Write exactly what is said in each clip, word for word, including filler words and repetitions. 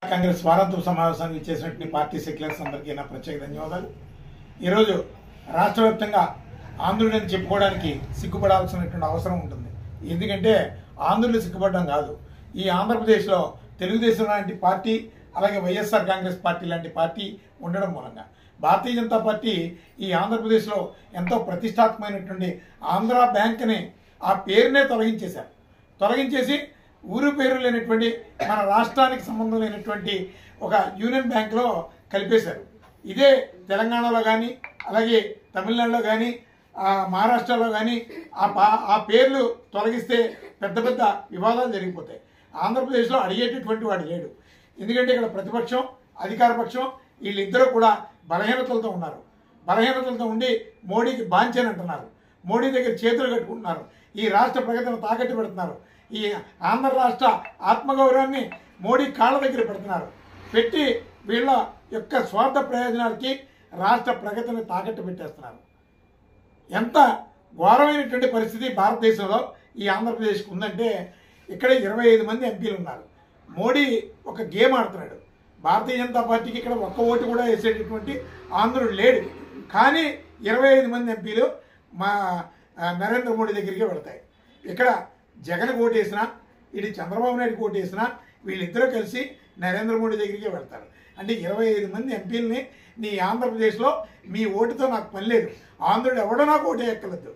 కాంగ్రెస్ వారాంతపు సమావేశానికి ఇచ్చేసినటువంటి party seculars అందరికీ నా ప్రత్యేక ధన్యవాదాలు. ఈరోజు రాష్ట్ర వ్యాప్తంగా ఆంధ్రుడిని చెప్పుకోవడానికి సిగ్గుపడాల్సినటువంటి అవసరం ఉంటుంది. ఎందుకంటే ఆంధ్రులు సిగ్గుపడడం కాదు, ఈ ఆంధ్రప్రదేశ్లో తెలుగుదేశం లాంటి పార్టీ అలాగే వైఎస్ఆర్ కాంగ్రెస్ పార్టీ లాంటి పార్టీ ఉండడం మూలంగా భారతీయ జనతా పార్టీ ఈ ఆంధ్రప్రదేశ్లో ఎంతో ప్రతిష్టాత్మకమైనటువంటి ఆంధ్ర బ్యాంక్ని ఆ పేరునే తొలగించేశారు. తొలగించేసి ఊరు పేరు లేనటువంటి మన రాష్ట్రానికి సంబంధం లేనటువంటి ఒక యూనియన్ బ్యాంకులో కలిపేశారు. ఇదే తెలంగాణలో కానీ అలాగే తమిళనాడులో కానీ మహారాష్ట్రలో కానీ ఆ పా ఆ పేర్లు తొలగిస్తే పెద్ద పెద్ద వివాదాలు జరిగిపోతాయి. ఆంధ్రప్రదేశ్లో అడిగేటటువంటి వాడు లేడు. ఎందుకంటే ఇక్కడ ప్రతిపక్షం అధికార పక్షం వీళ్ళిద్దరూ కూడా బలహీనతలతో ఉన్నారు. బలహీనతలతో ఉండి మోడీకి బాంఛని అంటున్నారు. మోడీ దగ్గర చేతులు కట్టుకుంటున్నారు. ఈ రాష్ట్ర ప్రగతిని తాకట్టు పెడుతున్నారు. ఈ ఆంధ్ర రాష్ట్ర ఆత్మగౌరవాన్ని మోడీ కాళ్ళ దగ్గర పెడుతున్నారు. పెట్టి వీళ్ళ యొక్క స్వార్థ ప్రయోజనాలకి రాష్ట్ర ప్రగతిని తాకట్టు పెట్టేస్తున్నారు. ఎంత ఘోరమైనటువంటి పరిస్థితి భారతదేశంలో ఈ ఆంధ్రప్రదేశ్కి ఉందంటే ఇక్కడ ఇరవై ఐదు మంది ఎంపీలు ఉన్నారు. మోడీ ఒక గేమ్ ఆడుతున్నాడు. భారతీయ జనతా పార్టీకి ఇక్కడ ఒక్క ఓటు కూడా వేసేటటువంటి ఆంధ్రుడు లేడు. కానీ ఇరవై ఐదు మంది ఎంపీలు మా నరేంద్ర మోడీ దగ్గరికి వెళతాయి. ఇక్కడ జగన్ ఓటు వేసినా ఇటు చంద్రబాబు నాయుడు ఓటు వేసినా వీళ్ళిద్దరూ కలిసి నరేంద్ర మోడీ దగ్గరికి వెళ్తారు. అంటే ఇరవై ఐదు మంది ఎంపీలని నీ ఆంధ్రప్రదేశ్లో మీ ఓటుతో నాకు పని లేదు, ఆంధ్రుడు ఎవడో నాకు ఓటు ఎక్కలేదు.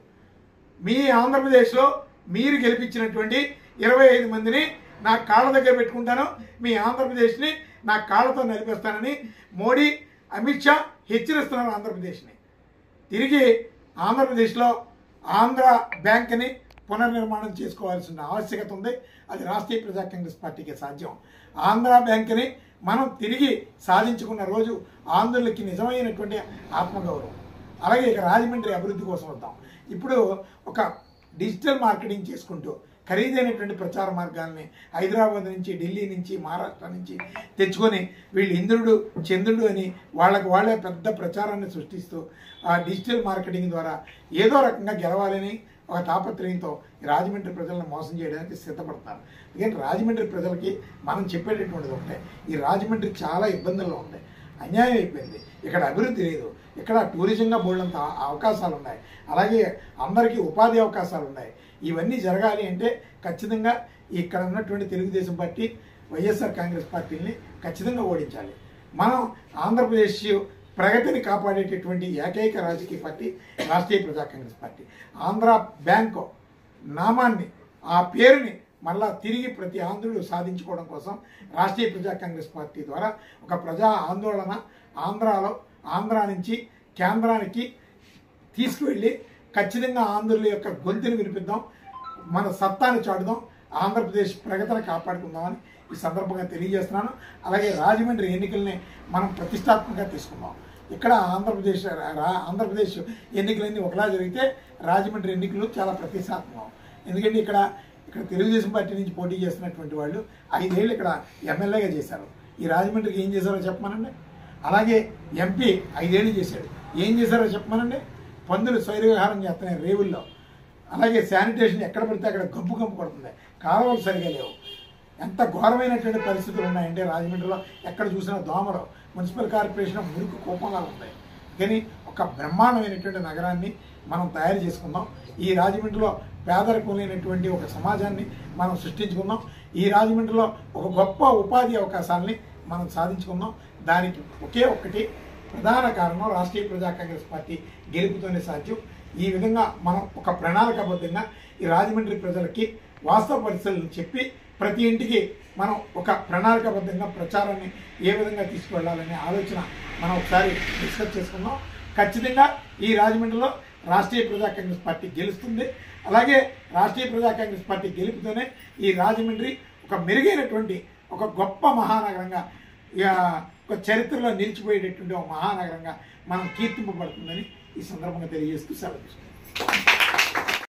మీ ఆంధ్రప్రదేశ్లో మీరు గెలిపించినటువంటి ఇరవై ఐదు మందిని నా కాళ్ళ దగ్గర పెట్టుకుంటాను, మీ ఆంధ్రప్రదేశ్ని నా కాళ్ళతో నడిపేస్తానని మోడీ అమిత్ షా హెచ్చరిస్తున్నారు. ఆంధ్రప్రదేశ్ని తిరిగి ఆంధ్రప్రదేశ్లో ఆంధ్ర బ్యాంక్ని పునర్నిర్మాణం చేసుకోవాల్సిన ఆవశ్యకత ఉంది. అది రాష్ట్రీయ ప్రజా కాంగ్రెస్ పార్టీకి సాధ్యం. ఆంధ్ర బ్యాంక్ని మనం తిరిగి సాధించుకున్న రోజు ఆంధ్రులకి నిజమైనటువంటి ఆత్మగౌరవం. అలాగే ఇక రాజమండ్రి అభివృద్ధి కోసం వద్దాం. ఇప్పుడు ఒక డిజిటల్ మార్కెటింగ్ చేసుకుంటూ ఖరీదైనటువంటి ప్రచార మార్గాల్ని హైదరాబాద్ నుంచి ఢిల్లీ నుంచి మహారాష్ట్ర నుంచి తెచ్చుకొని వీళ్ళు ఇంద్రుడు చంద్రుడు అని వాళ్ళకి వాళ్ళే పెద్ద ప్రచారాన్ని సృష్టిస్తూ ఆ డిజిటల్ మార్కెటింగ్ ద్వారా ఏదో రకంగా గెలవాలని ఒక తాపత్రయంతో రాజమండ్రి ప్రజలను మోసం చేయడానికి సిద్ధపడతారు. ఎందుకంటే రాజమండ్రి ప్రజలకి మనం చెప్పేటటువంటిది ఒకటే, ఈ రాజమండ్రి చాలా ఇబ్బందుల్లో ఉంది, అన్యాయం అయిపోయింది. ఇక్కడ అభివృద్ధి లేదు. ఇక్కడ టూరిజంగా బోల్డంత అవకాశాలు ఉన్నాయి. అలాగే అందరికీ ఉపాధి అవకాశాలు ఉన్నాయి. ఇవన్నీ జరగాలి అంటే ఖచ్చితంగా ఇక్కడ ఉన్నటువంటి తెలుగుదేశం పార్టీ వైఎస్ఆర్ కాంగ్రెస్ పార్టీని ఖచ్చితంగా ఓడించాలి. మనం ఆంధ్రప్రదేశ్ ప్రగతిని కాపాడేటటువంటి ఏకైక రాజకీయ పార్టీ రాష్ట్రీయ ప్రజా కాంగ్రెస్ పార్టీ. ఆంధ్ర బ్యాంకు నామాన్ని ఆ పేరుని మళ్ళా తిరిగి ప్రతి ఆంధ్రుడు సాధించుకోవడం కోసం రాష్ట్రీయ ప్రజా కాంగ్రెస్ పార్టీ ద్వారా ఒక ప్రజా ఆందోళన ఆంధ్రాలో ఆంధ్ర నుంచి కేంద్రానికి తీసుకువెళ్ళి ఖచ్చితంగా ఆంధ్రుల యొక్క గొంతుని వినిపిద్దాం, మన సత్తాని చాటుదాం, ఆంధ్రప్రదేశ్ ప్రగతిని కాపాడుకుందామని ఈ సందర్భంగా తెలియజేస్తున్నాను. అలాగే రాజమండ్రి ఎన్నికల్ని మనం ప్రతిష్టాత్మకంగా తీసుకుందాం. ఇక్కడ ఆంధ్రప్రదేశ్ ఆంధ్రప్రదేశ్ ఎన్నికలన్నీ ఒకలా జరిగితే రాజమండ్రి ఎన్నికలు చాలా ప్రతిష్టాత్మకం. ఎందుకంటే ఇక్కడ ఇక్కడ తెలుగుదేశం పార్టీ నుంచి పోటీ చేస్తున్నటువంటి వాళ్ళు ఐదేళ్ళు ఇక్కడ ఎమ్మెల్యేగా చేశారు. ఈ రాజమండ్రికి ఏం చేశారో చెప్పమనండి. అలాగే ఎంపీ ఐదేళ్ళు చేశాడు, ఏం చేశారో చెప్పమనండి. పందులు స్వైరవిహారం చేస్తున్నాయి రేవుల్లో. అలాగే శానిటేషన్ ఎక్కడ పడితే అక్కడ గంపు గంపు పడుతుంది, కాలువలు సరిగా లేవు. ఎంత ఘోరమైనటువంటి పరిస్థితులు ఉన్నాయంటే రాజమండ్రిలో ఎక్కడ చూసినా దోమలు, మున్సిపల్ కార్పొరేషన్ మురికి కోపంగా ఉంటాయి. కానీ ఒక బ్రహ్మాండమైనటువంటి నగరాన్ని మనం తయారు చేసుకుందాం. ఈ రాజమండ్రిలో పేదరికం లేనటువంటి ఒక సమాజాన్ని మనం సృష్టించుకుందాం. ఈ రాజమండ్రిలో ఒక గొప్ప ఉపాధి అవకాశాలని మనం సాధించుకుందాం. దానికి ఒకే ఒక్కటి ప్రధాన కారణం రాష్ట్రీయ ప్రజా కాంగ్రెస్ పార్టీ గెలుపుతోనే సాధ్యం. ఈ విధంగా మనం ఒక ప్రణాళికాబద్ధంగా ఈ రాజమండ్రి ప్రజలకి వాస్తవ పరిస్థితులను చెప్పి ప్రతి ఇంటికి మనం ఒక ప్రణాళికాబద్ధంగా ప్రచారాన్ని ఏ విధంగా తీసుకువెళ్ళాలనే ఆలోచన మనం ఒకసారి డిస్కస్ చేసుకుందాం. ఖచ్చితంగా ఈ రాజమండ్రిలో రాష్ట్రీయ ప్రజా కాంగ్రెస్ పార్టీ గెలుస్తుంది. అలాగే రాష్ట్రీయ ప్రజా కాంగ్రెస్ పార్టీ గెలుపుతోనే ఈ రాజమండ్రి ఒక మెరుగైనటువంటి ఒక గొప్ప మహానగరంగా ఒక చరిత్రలో నిలిచిపోయేటటువంటి ఒక మహానగరంగా మనం కీర్తింపబడుతుందని ఈ సందర్భంగా తెలియజేస్తూ సెలవు తీసుకుంటాం.